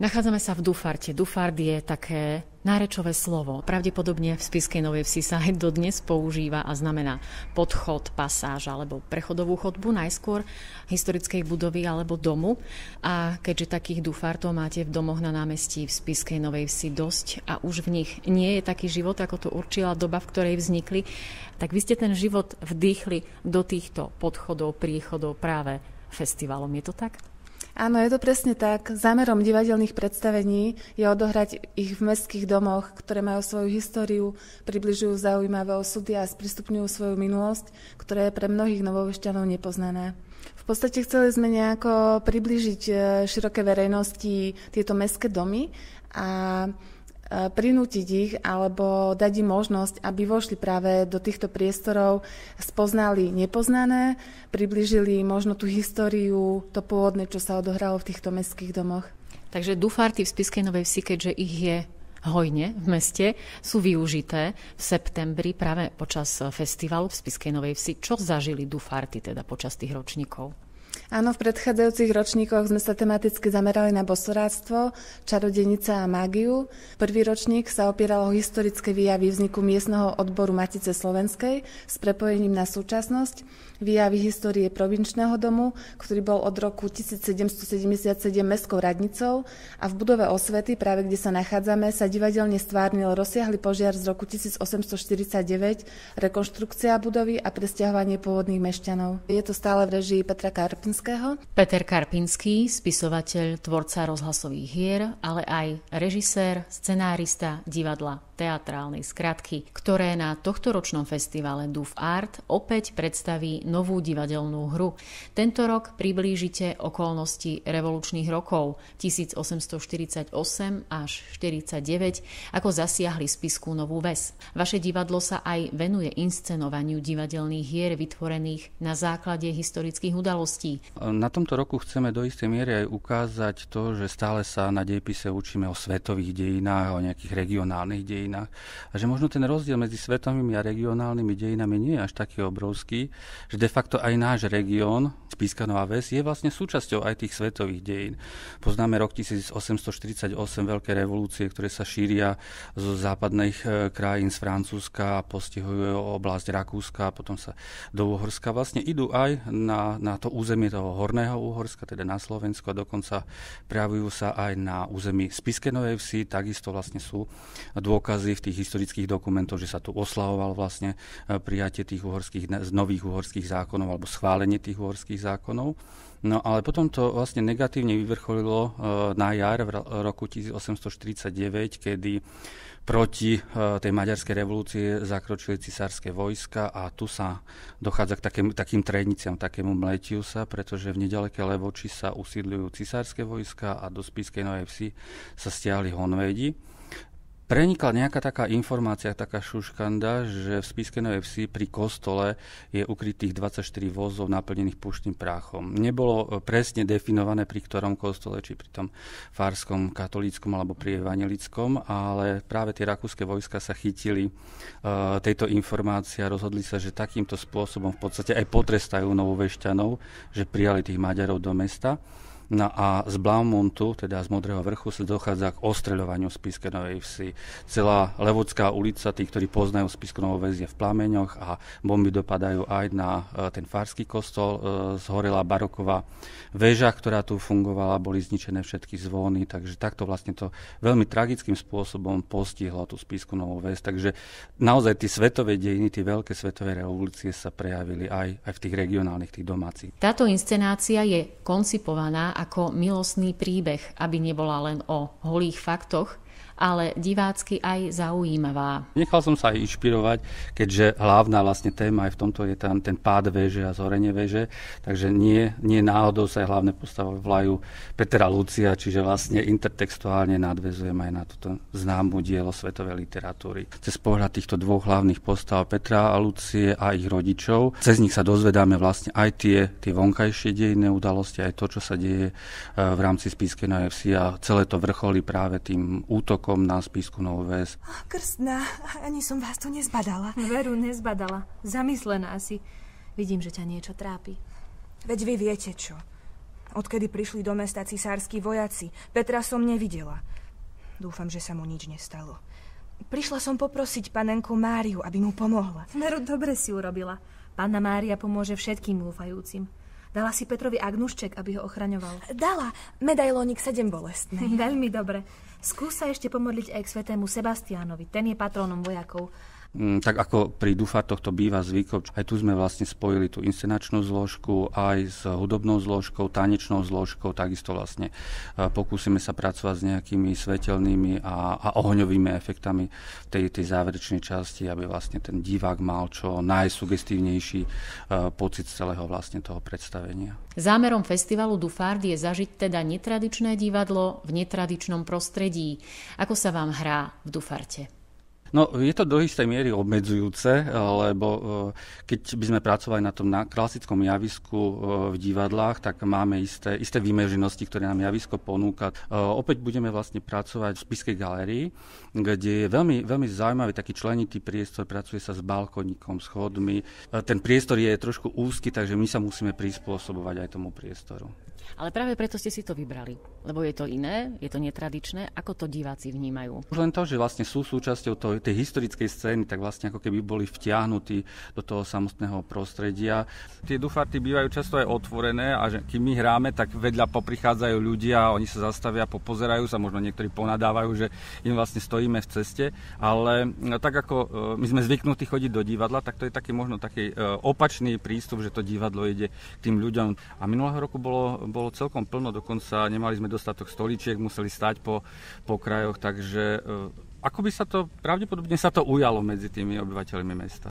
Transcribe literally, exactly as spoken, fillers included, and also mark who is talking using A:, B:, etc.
A: Nachádzame sa v Dufarte. Dufart je také nárečové slovo. Pravdepodobne v Spišskej Novej Vsi sa aj dodnes používa a znamená podchod, pasáž alebo prechodovú chodbu, najskôr historickej budovy alebo domu. A keďže takých Dufartov máte v domoch na námestí v Spišskej Novej Vsi dosť a už v nich nie je taký život, ako to určila doba, v ktorej vznikli, tak vy ste ten život vdýchli do týchto podchodov, príchodov práve festivalom. Je to tak?
B: Áno, je to presne tak. Zámerom divadelných predstavení je odohrať ich v mestských domoch, ktoré majú svoju históriu, približujú zaujímavé osudy a sprístupňujú svoju minulosť, ktorá je pre mnohých novovešťanov nepoznaná. V podstate chceli sme nejako priblížiť širokej verejnosti tieto mestské domy a prinútiť ich alebo dať im možnosť, aby vošli práve do týchto priestorov, spoznali nepoznané, priblížili možno tú históriu, to pôvodné, čo sa odohralo v týchto mestských domoch.
A: Takže Dufarty v Spišskej Novej Vsi, keďže ich je hojne v meste, sú využité v septembri práve počas festivalu v Spišskej Novej Vsi. Čo zažili Dufarty teda počas tých ročníkov?
B: Áno, v predchádzajúcich ročníkoch sme sa tematicky zamerali na bosoráctvo, čarodejnica a mágiu. Prvý ročník sa opieral o historické výjavy vzniku miestneho odboru Matice slovenskej s prepojením na súčasnosť, výjavy histórie provinčného domu, ktorý bol od roku tisícsedemstosedemdesiatsedem mestskou radnicou, a v budove Osvety, práve kde sa nachádzame, sa divadelne stvárnil rozsiahly požiar z roku tisícosemstoštyridsaťdeväť, rekonštrukcia budovy a presťahovanie pôvodných mešťanov. Je to stále v režii Petra Karpinského.
A: Peter Karpinský, spisovateľ, tvorca rozhlasových hier, ale aj režisér, scenárista divadla teatrálnej skratky, ktoré na tohtoročnom festivale Dufart opäť predstaví novú divadelnú hru. Tento rok priblížite okolnosti revolučných rokov tisícosemstoštyridsaťosem až štyridsaťdeväť, ako zasiahli Spišskú Novú Ves. Vaše divadlo sa aj venuje inscenovaniu divadelných hier vytvorených na základe historických udalostí.
C: Na tomto roku chceme do istej miery aj ukázať to, že stále sa na dejepise učíme o svetových dejinách, o nejakých regionálnych dejinách. A že možno ten rozdiel medzi svetovými a regionálnymi dejinami nie je až taký obrovský, že de facto aj náš región, Spišská Nová Ves, je vlastne súčasťou aj tých svetových dejín. Poznáme rok tisícosemstoštyridsaťosem, veľké revolúcie, ktoré sa šíria zo západných krajín, z Francúzska, postihujú oblasť Rakúska, potom sa do Uhorska. Vlastne idú aj na, na to územie toho Horného Uhorska, teda na Slovensku, a dokonca prejavujú sa aj na území Spišskej Novej Vsi. Takisto vlastne sú dôkazy v tých historických dokumentoch, že sa tu oslavoval vlastne prijatie tých uhorských, nových uhorských zákonov alebo schválenie tých uhorských zákonov. No ale potom to vlastne negatívne vyvrcholilo na jar v roku tisícosemstoštyridsaťdeväť, kedy proti tej maďarskej revolúcie zakročili cisárske vojska a tu sa dochádza k takým, takým treniciam, takému mletiu sa, pretože v nedaleké Levoči sa usídľujú cisárske vojska a do Spišskej Novej Vsi sa stiahli Honvédi. Prenikla nejaká taká informácia, taká šuškanda, že v Spišskej Novej Vsi pri kostole je ukrytých dvadsaťštyri vozov naplnených puštným práchom. Nebolo presne definované pri ktorom kostole, či pri tom farskom, katolíckom alebo pri evanjelickom, ale práve tie rakúske vojska sa chytili uh, tejto informácie a rozhodli sa, že takýmto spôsobom v podstate aj potrestajú novovešťanov, že prijali tých Maďarov do mesta. No a z Blaumontu, teda z Modrého vrchu, sa dochádza k ostreľovaniu Spišskej Novej Vsi. Celá Levočská ulica, tí, ktorí poznajú Spišskú Novú Ves, je v plameňoch a bomby dopadajú aj na ten farský kostol. Zhorela baroková väža, ktorá tu fungovala, boli zničené všetky zvony, takže takto vlastne to veľmi tragickým spôsobom postihlo tú Spišskú Novú Ves. Takže naozaj tie svetové dejiny, tie veľké svetové revolúcie sa prejavili aj, aj v tých regionálnych, tých domácich.
A: Táto inscenácia je koncipovaná ako milostný príbeh, aby nebola len o holých faktoch, ale divácky aj zaujímavá.
C: Nechal som sa aj inšpirovať, keďže hlavná vlastne téma aj v tomto je tam ten pád veže a zhorenie veže, takže nie, nie náhodou sa aj hlavné postavy volajú Peter a Lucia, čiže vlastne intertextuálne nadväzujem aj na toto známu dielo svetovej literatúry. Cez pohľad týchto dvoch hlavných postav Petra a Lucie a ich rodičov, cez nich sa dozvedáme vlastne aj tie, tie vonkajšie dejinné udalosti, aj to, čo sa deje v rámci Spišskej Novej Vsi, a celé to vrcholí práve tým útokom na Spišskú Novú Ves.
D: Krstná, ani som vás tu nezbadala.
E: Veru, nezbadala. Zamyslená si. Vidím, že ťa niečo trápi.
D: Veď vy viete čo. Odkedy prišli do mesta cisársky vojaci, Petra som nevidela. Dúfam, že sa mu nič nestalo. Prišla som poprosiť panenku Máriu, aby mu pomohla.
E: Veru, dobre si urobila. Panna Mária pomôže všetkým dúfajúcim. Dala si Petrovi agnušček, aby ho ochraňoval.
D: Dala. Medailónik sedem bolestnej.
E: Veľmi dobre. Skús sa ešte pomodliť aj k svätému Sebastiánovi. Ten je patrónom vojakov.
C: Mm, tak ako pri Dufártoch to býva zvykom, aj tu sme vlastne spojili tú inscenačnú zložku aj s hudobnou zložkou, tanečnou zložkou, takisto vlastne pokúsime sa pracovať s nejakými svetelnými a, a ohňovými efektami v tej, tej záverečnej časti, aby vlastne ten divák mal čo najsugestívnejší pocit celého vlastne toho predstavenia.
A: Zámerom festivalu Dufart je zažiť teda netradičné divadlo v netradičnom prostredí. Ako sa vám hrá v Dufarte?
C: No, je to do istej miery obmedzujúce, lebo keď by sme pracovali na tom na klasickom javisku v divadlách, tak máme isté, isté vymeženosti, ktoré nám javisko ponúka. Opäť budeme vlastne pracovať v Spišskej galérii, kde je veľmi, veľmi zaujímavý taký členitý priestor, pracuje sa s balkónikom, schodmi. Ten priestor je trošku úzky, takže my sa musíme prispôsobovať aj tomu priestoru.
A: Ale práve preto ste si to vybrali, lebo je to iné, je to netradičné. Ako to diváci vnímajú?
C: Už len to, že vlastne sú súčasťou toho, tej historickej scény, tak vlastne ako keby boli vtiahnutí do toho samotného prostredia. Tie Dufarty bývajú často aj otvorené a že kým my hráme, tak vedľa poprichádzajú ľudia, oni sa zastavia, popozerajú sa, možno niektorí ponadávajú, že im vlastne stojíme v ceste, ale tak ako my sme zvyknutí chodiť do divadla, tak to je taký možno taký opačný prístup, že to divadlo ide k tým ľuďom. A minulého roku bolo, bolo celkom plno, dokonca nemali sme dostatok stoličiek, museli stať po, po krajoch, takže ako by sa to, pravdepodobne sa to ujalo medzi tými obyvateľmi mesta.